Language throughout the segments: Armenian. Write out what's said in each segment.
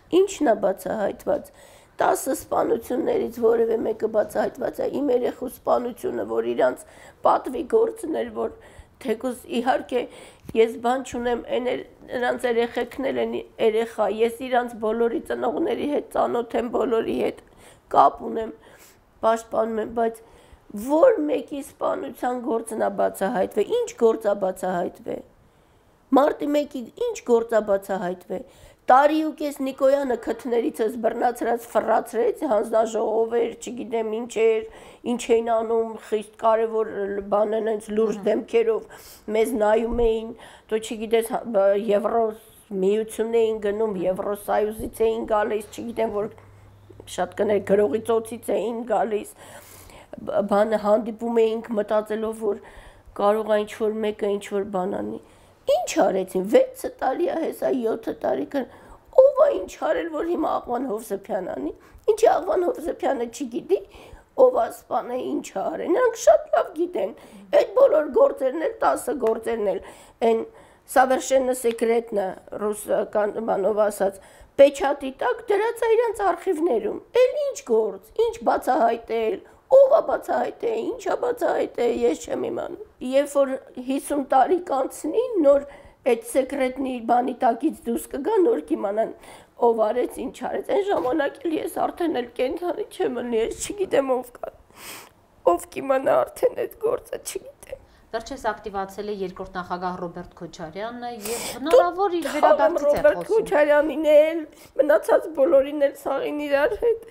Ինչն է բացահայտված։ 10 սպանություններից որևէ մեկը բացահայտված է, իմ երեխու սպանությունը, որ իրանց պատվի գործն էր, որ թեկուզ իհարկե ես բան չունեմ, նրանց երեխեքն են երեխա, ես իրանց բոլորի ծնողների հետ ծանոթ եմ, բոլորի հետ կապ ունեմ, պաշտպանում եմ, բայց որ մեկի սպանության գործն է բացահայտվել, ինչ գործ է բացահայտվել։ Մարտի 1-ի ինչ գործ է բացահայտվել։ Տարի ու կես Նիկոյանը քթներիցս բռնացրած ֆռացրեց, հանձնաժողով էր, չգիտեմ ինչ էր, ինչ էին անում, խիստ կարևոր բան են հենց լուրջ դեմքերով մեզ նայում էին, դու չգիտես Եվրո միություն էին գնում, Եվրոսայուզից էին գալիս, չգիտեմ որ շատ կներ գրողի ծոցից էին գալիս, բանը հանդիպում էինք մտածելով որ կարող է ինչ-որ մեկը ինչ-որ բան անի։ Ինչ արեցին, 6 տարի է, հեսա 7 տարի կան, ով է ինչ արել, որ հիմա Աղվան Հովսեփյան անի, ինչի Աղվան Հովսեփյանը չգիտի, ով է սպանել, ինչ է արել, նրանք շատ լավ գիտեն, այդ բոլոր գործերն էլ, 10 գործերն էլ, այն совершенно секретно ռուսական բանով ասած, պեչատի տակ դրած է իրանց արխիվներում, էլ ինչ գործ, ինչ բացահայտել, ով է բացահայտել, ինչ է բացահայտել, ես չեմ իմանում։ Երբ որ 50 տարի կանցնի, նոր այդ սեկրետնի բանի տակից դուրս կգա, նոր կիմանան ով արեց, ինչ արեց։ Այն ժամանակ էլ ես արդեն էլ կենթանի չեմ ըլի, ես չգիտեմ ով կա։ Ով կիմանա արդեն այդ գործը, չգիտեմ։ Վերջերս ակտիվացել է երկրորդ նախագահ Ռոբերտ Քոչարյանը եւ հնարավոր իր վերադարձից է խոսում։ Ռոբերտ Քոչարյանին էլ, մնացած բոլորին էլ սաղին իրար հետ։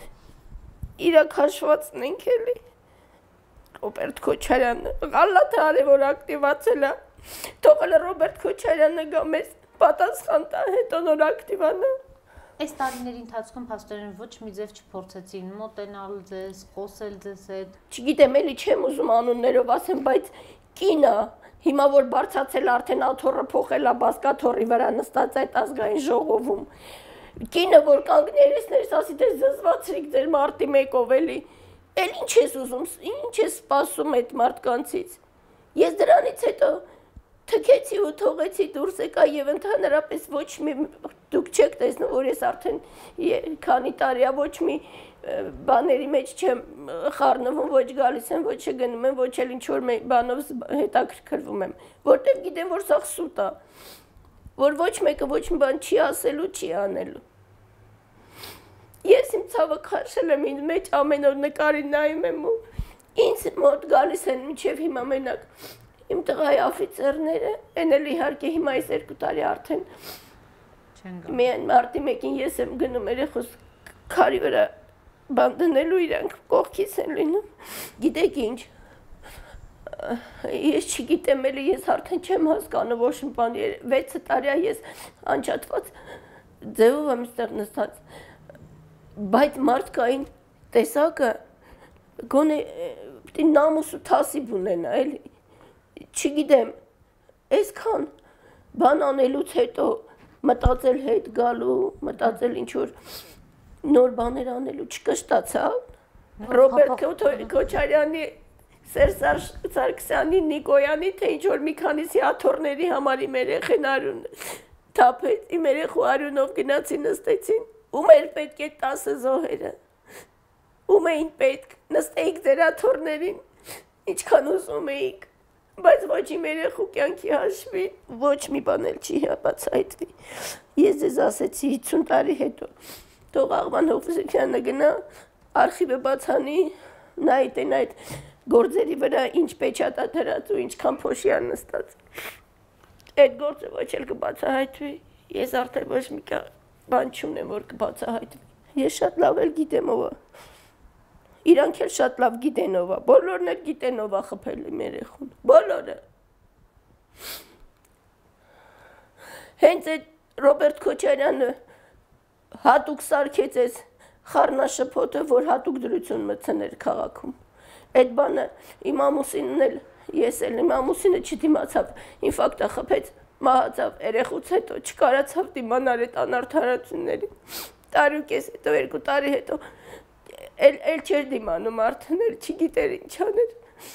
Իրա քաշվածն ենք էլի, Ռոբերտ Քոչարյանը, Ղալաթը արևոր ակտիվացել է, թողել է Ռոբերտ Քոչարյանը գա մեզ պատասխան տա, հետո նոր ակտիվանա։ Այս տարիների ընթացքում փաստորեն ոչ մի ձև չփորձեցին մոտենալ ձեզ, խոսել ձեզ հետ։ Չգիտեմ, էլի չեմ ուզում անուններով ասեմ, բայց կինը, հիմա որ բարձացել արդեն աթոռը փոխել է բասկաթոռի վրա նստած այդ ազգային ժողովում, կինը որ կանգներեսներս ասի թե զզվացրիք ձեր մարտի 1-ով էլի, էլ ինչ ես ուզում, ինչ ես սպասում այդ մարդկանցից։ Ես դրանից հետո թքեցի ու թողեցի դուրս եկա եւ ընդհանրապես ոչ մի դուք չեք տեսնում որ ես արդեն քանի տարի է ոչ մի բաների մեջ չեմ խառնվում, ոչ գալիս եմ, ոչ չգնում եմ, ոչ էլ ինչ որ բանով հետաքրքրվում եմ, որտեղ գիտեմ որ սա սուտ է, որ ոչ մեկը ոչ մի բան չի ասելու, չի անելու։ Ես իմ ցավը քաշել եմ ինձ մեջ ամեն օր նկարին նայում եմ ու ինձ մոտ գալիս են մինչև հիմա մենակ իմ տղայի աֆիցերները, են էլ իհարկե հիմա այս 2 տարի արդեն միայն մարտի 1-ին ես եմ գնում երեխուս քարի վրա բան դնելու իրանք կողքից են լինում, գիտեք ինչ, ես չգիտեմ էլի ես արդեն չեմ հասկանում ոչ մի բան, 6 տարի է ես անջատված ձևով եմ ստեղ նստած, բայց մարդկային տեսակը գոնե պիտի նամուս ու թասիբ ունենա էլի, չգիտեմ, այսքան բան անելուց հետո մտածել հետ գալու, մտածել ինչ-որ նոր բաներ անելու չկշտացա, Ռոբերտ Քոչարյանի, Սերժ Սարգսյանի, Նիկոյանի, թե ինչ-որ մի քանիսի աթոռների համար իմ երեխեն արյուն թափեց, իմ երեխու արյունով գնացի նստեցին, ում էր պետք է 10 զոհերը, ում էին պետք, նստեիք ձեր աթոռներին, ինչքան ուզում էիք, բայց ոչ իմ երեխու կյանքի հաշվի, ոչ մի բան էլ չի բացահայտվի։ Ես ձեզ ասեցի 50 տարի հետո, թող Աղվան Հովսեփյանը գնա, արխիվը բացանի, նայեք այդ գործերի վրա ինչ պեչատ է դրած ու ինչքան փոշի է նստած։ Այդ գործը ոչ էլ կբացահայտվի, ես արդեն ոչ մի բան չունեմ, որ կբացահայտվի։ Ես շատ լավ էլ գիտեմ ով է։ Իրանք էլ շատ լավ գիտեն ով է, բոլորն էլ գիտեն ով է խփել իմ երեխուն, բոլորը։ Հենց այդ Ռոբերտ Քոչարյանը հատուկ սարքեց այս խառնաշփոթը, որ հատուկ դրություն մտցներ քաղաքում։ Այդ բանը իմ ամուսինն էլ, ես էլ իմ ամուսինը չդիմացավ, ինֆարկտը խփեց, մահացավ երեխուց հետո, չկարացավ դիմանալ այդ անարդարություններին։ Տարի ու կես հետո, 2 տարի հետո էլ չէր դիմանում արդեն, էլ չգիտեր ինչ աներ։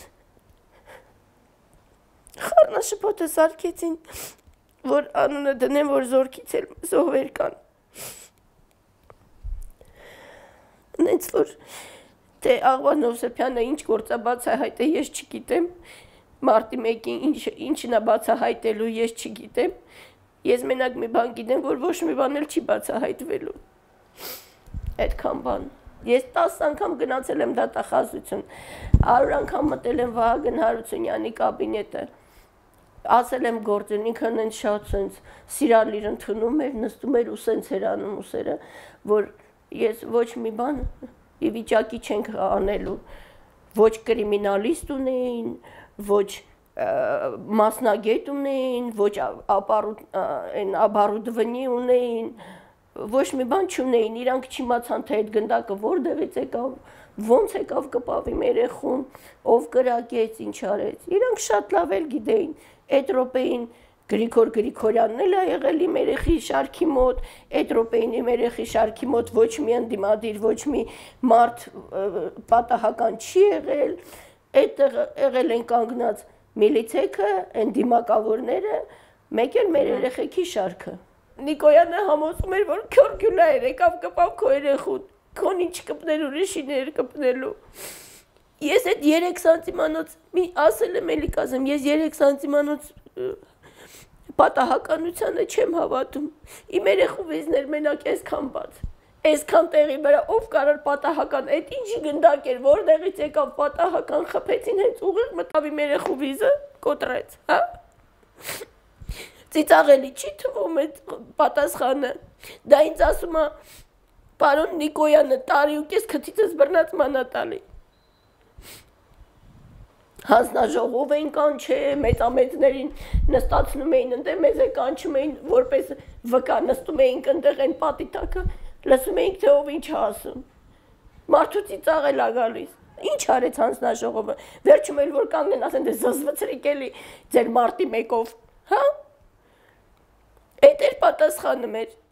Խառնաշփոթը սարքեցին, որ անունը դնեն, որ զորքից էլ զոհվեր կան։ Նենց որ թե Աղվան Հովսեփյանը ինչ գործա բացահայտել ես չգիտեմ, մարտի 1-ին ինչն է բացահայտելու ես չգիտեմ, ես մենակ մի բան գիտեմ, որ ոչ մի բան էլ չի բացահայտվելու, այդքան բան, ես 10 անգամ գնացել եմ դատախազություն, 100 անգամ մտել եմ Վահագն Հարությունյանի կաբինետը, ասել եմ գործին, ինքը նենց շատ սենց սիրալիր ընդունում էր, նստում էր ու սենց էր անում ուսերը, որ ես ոչ մի բան ի վիճակի չենք անելու, ոչ կրիմինալիստ ունեին, ոչ մասնագետ ունեին, ոչ ապարուդվնի ունեին, ոչ մի բան չունեին, իրանք չիմացան, թե այդ գնդակը որտեղից եկավ, ոնց եկավ կպավ իմ երեխուն, ով կրակեց, ինչ արեց, իրանք շատ լավ էլ գիտեին, այդ րոպեին Գրիգոր Գրիգորյանն էլ է եղել իմ երեխի շարքի մոտ, այդ րոպեին իմ երեխի շարքի մոտ ոչ մի ընդդիմադիր, ոչ մի մարդ պատահական չի եղել, այդտեղ եղել են կանգնած միլիցեքը, այն դիմակավորները, մեկ էլ մեր երեխեքի շարքը։ Նիկոյանը համոզում էր, որ քյորգյուլա էր, եկավ կպավ քո երեխուն, քոն ինչ կպնել ուրիշին էր կպնելու։ Ես այդ 3 սանտիմանոց, ասել եմ էլի կասեմ, ես 3 սանտիմանոց պատահականությանը չեմ հավատում, իմ երեխու վիզներ մենակ այսքան բաց, այսքան տեղի վրա, ով կարար պատահական, այդ ինչի գնդակ էր, որտեղից եկավ պատահական խփեցին, հենց ուղիղ մտավ իմ երեխու վիզը, կոտրեց, հա? Ծիծաղելի չի թվում այդ պատասխանը, դա ինձ ասում է, պարոն Նիկոյանը, տարի ու կես քթիցս բռնած մանատալի։ Հանձնաժողով էին կանչել, մեծամեծներին նստացնում էին ընդեղ, մեզ է կանչում էին, որպես վկա նստում էինք ընդեղ այն պատի տակը, լսում էինք, թե ով ինչ ասում։ Մարդու ծիծաղել ա գալիս։ Ինչ արեց հանձնաժողովը։ Վերջում էլ որ կանգնեն, ասեն, դե զզվցրիք էլի ձեր մարտի 1-ով, հա? Այդ էր պատասխանը մեր։